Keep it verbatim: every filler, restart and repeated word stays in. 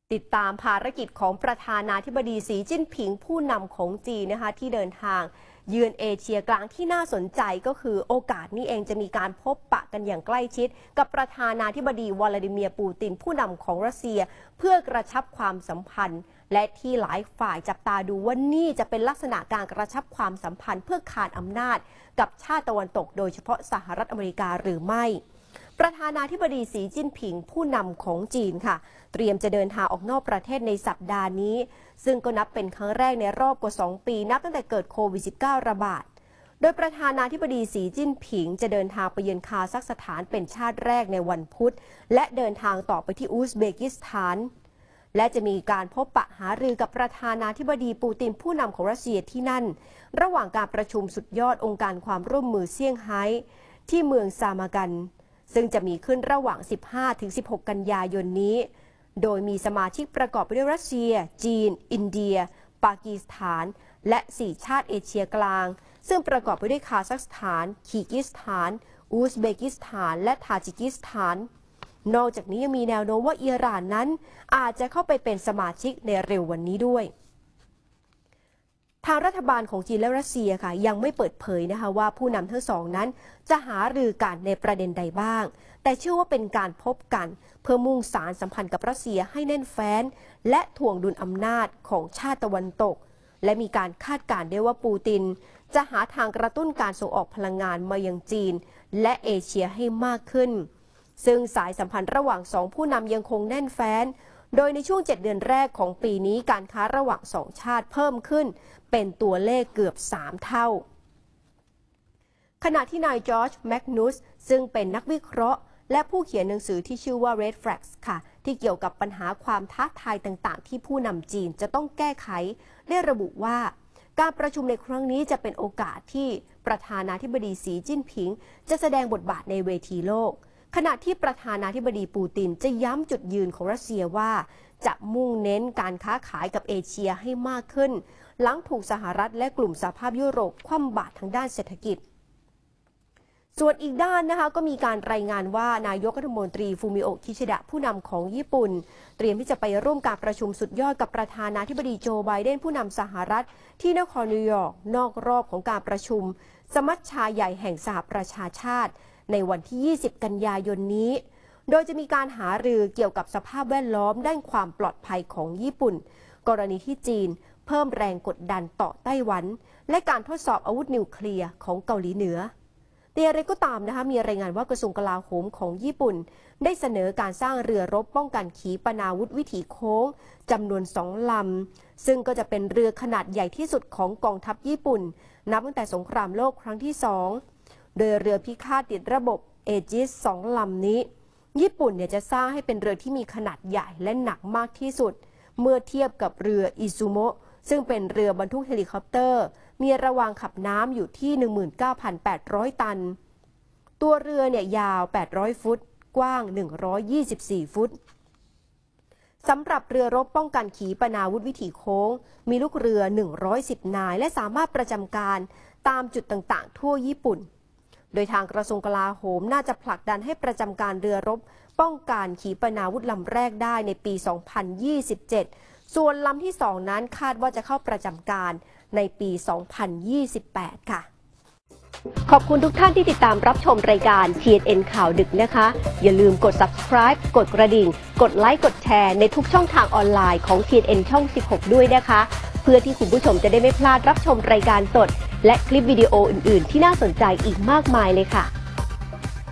ติดตามภารกิจของประธานาธิบดีสีจิ้นผิงผู้นำของจีนนะคะที่เดินทางเยือนเอเชียกลางที่น่าสนใจก็คือโอกาสนี้เองจะมีการพบปะกันอย่างใกล้ชิดกับประธานาธิบดีวลาดิเมียร์ปูตินผู้นำของรัสเซียเพื่อกระชับความสัมพันธ์และที่หลายฝ่ายจับตาดูว่านี่จะเป็นลักษณะการกระชับความสัมพันธ์เพื่อขานอำนาจกับชาติตะวันตกโดยเฉพาะสหรัฐอเมริกาหรือไม่ประธานาธิบดีสีจิ้นผิงผู้นำของจีนค่ะเตรียมจะเดินทางออกนอกประเทศในสัปดาห์นี้ซึ่งก็นับเป็นครั้งแรกในรอบกว่าสองปีนับตั้งแต่เกิดโควิด สิบเก้า ระบาดโดยประธานาธิบดีสีจิ้นผิงจะเดินทางไปเยือนคาซัคสถานเป็นชาติแรกในวันพุธและเดินทางต่อไปที่อุซเบกิสถานและจะมีการพบปะหารือกับประธานาธิบดีปูตินผู้นำของรัสเซียที่นั่นระหว่างการประชุมสุดยอดองค์การความร่วมมือเซี่ยงไฮ้ที่เมืองซามากันซึ่งจะมีขึ้นระหว่าง สิบห้าถึงสิบหก กันยายนนี้โดยมีสมาชิกประกอบไปด้วยรัสเซียจีนอินเดียปากีสถานและสี่ชาติเอเชียกลางซึ่งประกอบไปด้วยคาซัคสถานคีร์กิสถานอุซเบกิสถานและทาจิกิสถานนอกจากนี้ยังมีแนวโน้มว่าอิหร่านนั้นอาจจะเข้าไปเป็นสมาชิกในเร็ววันนี้ด้วยทางรัฐบาลของจีนและรัสเซียค่ะยังไม่เปิดเผยนะคะว่าผู้นำทั้งสองนั้นจะหารือกันในประเด็นใดบ้างแต่เชื่อว่าเป็นการพบกันเพื่อมุ่งสารสัมพันธ์กับรัสเซียให้แน่นแฟ้นและถ่วงดุลอำนาจของชาติตะวันตกและมีการคาดการณ์ได้ว่าปูตินจะหาทางกระตุ้นการส่งออกพลังงานมายังจีนและเอเชียให้มากขึ้นซึ่งสายสัมพันธ์ระหว่างสองผู้นำยังคงแน่นแฟ้นโดยในช่วงเจ็ดเดือนแรกของปีนี้การค้าระหว่างสองชาติเพิ่มขึ้นเป็นตัวเลขเกือบสามเท่าขณะที่นายจอร์จแมกนุสซึ่งเป็นนักวิเคราะห์และผู้เขียนหนังสือที่ชื่อว่า Red Flags ค่ะที่เกี่ยวกับปัญหาความท้าทายต่างๆที่ผู้นำจีนจะต้องแก้ไขได้ระบุว่าการประชุมในครั้งนี้จะเป็นโอกาสที่ประธานาธิบดีสีจิ้นผิงจะแสดงบทบาทในเวทีโลกขณะที่ประธานาธิบดีปูตินจะย้ำจุดยืนของรัสเซียว่าจะมุ่งเน้นการค้าขายกับเอเชียให้มากขึ้นหลังถูกสหรัฐและกลุ่มสหภาพยุโรปคว่ำบาตรทางด้านเศรษฐกิจส่วนอีกด้านนะคะก็มีการรายงานว่านายกรัฐมนตรีฟูมิโอะคิชิดะผู้นำของญี่ปุ่นเตรียมที่จะไปร่วมการประชุมสุดยอดกับประธานาธิบดีโจไบเดนผู้นำสหรัฐที่นครนิวยอร์กนอกรอบของการประชุมสมัชชาใหญ่แห่งสหประชาชาติในวันที่ยี่สิบกันยายนนี้โดยจะมีการหารือเกี่ยวกับสภาพแวดล้อมด้านความปลอดภัยของญี่ปุ่นกรณีที่จีนเพิ่มแรงกดดันต่อไต้หวันและการทดสอบอาวุธนิวเคลียร์ของเกาหลีเหนือแต่อย่างไรก็ตามนะคะมีรายงานว่ากระทรวงกลาโหมของญี่ปุ่นได้เสนอการสร้างเรือรบป้องกันขีปนาวุธวิถีโค้งจำนวนสองลำซึ่งก็จะเป็นเรือขนาดใหญ่ที่สุดของกองทัพญี่ปุ่นนับตั้งแต่สงครามโลกครั้งที่สองโดยเรือพิฆาตติดระบบเอจิสสองลำนี้ญี่ปุ่นเนี่ยจะสร้างให้เป็นเรือที่มีขนาดใหญ่และหนักมากที่สุดเมื่อเทียบกับเรืออิซุโมะซึ่งเป็นเรือบรรทุกเฮลิคอปเตอร์มีระวางขับน้ำอยู่ที่ หนึ่งหมื่นเก้าพันแปดร้อย ตันตัวเรือเนี่ยยาวแปดร้อยฟุตกว้างหนึ่งร้อยยี่สิบสี่ฟุตสำหรับเรือรบป้องกันขีปนาวุธวิถีโค้งมีลูกเรือหนึ่งร้อยสิบนายและสามารถประจำการตามจุดต่างๆทั่วญี่ปุ่นโดยทางกระทรวงกลาโหมน่าจะผลักดันให้ประจำการเรือรบป้องกันขีปนาวุธลำแรกได้ในปี สองพันยี่สิบเจ็ด ส่วนลำที่สองนั้นคาดว่าจะเข้าประจำการในปี สองพันยี่สิบแปด ค่ะขอบคุณทุกท่านที่ติดตามรับชมรายการ ที เอ็น เอ็น ข่าวดึกนะคะอย่าลืมกด ซับสไครบ์ กดกระดิ่งกดไลค์กดแชร์ในทุกช่องทางออนไลน์ของ ที เอ็น เอ็น ช่อง สิบหก ด้วยนะคะเพื่อที่คุณผู้ชมจะได้ไม่พลาดรับชมรายการสดและคลิปวิดีโออื่นๆที่น่าสนใจอีกมากมายเลยค่ะ